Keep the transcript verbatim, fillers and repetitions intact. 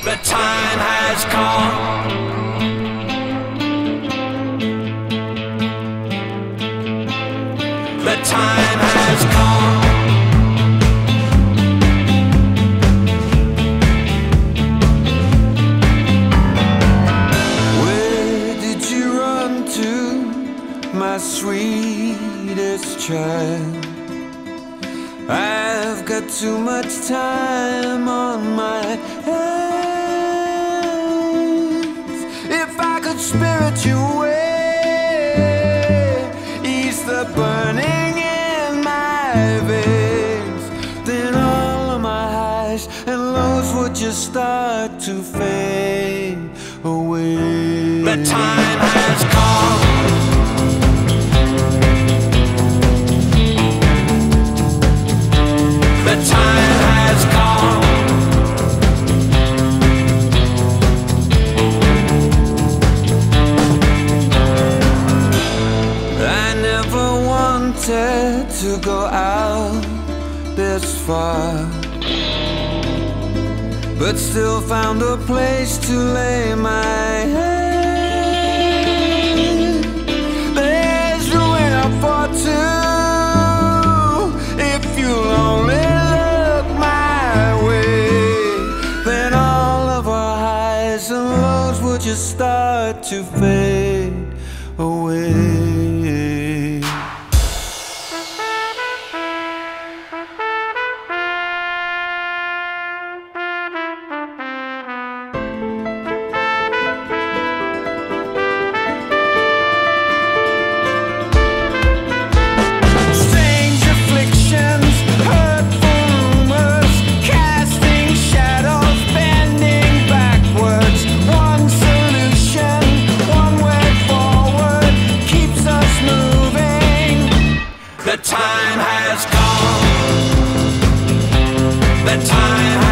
The time has come. The time has come. Where did you run to, my sweetest child? I've got too much time on my hands. If I could spirit you away, ease the burning in my veins, then all of my highs and lows would just start to fade away. The time has come. The time has come. I never wanted to go out this far, but still found a place to lay my head. There's room enough for two if you'll only look my way. Then all of our highs and lows will just start to fade away. The time has come. The time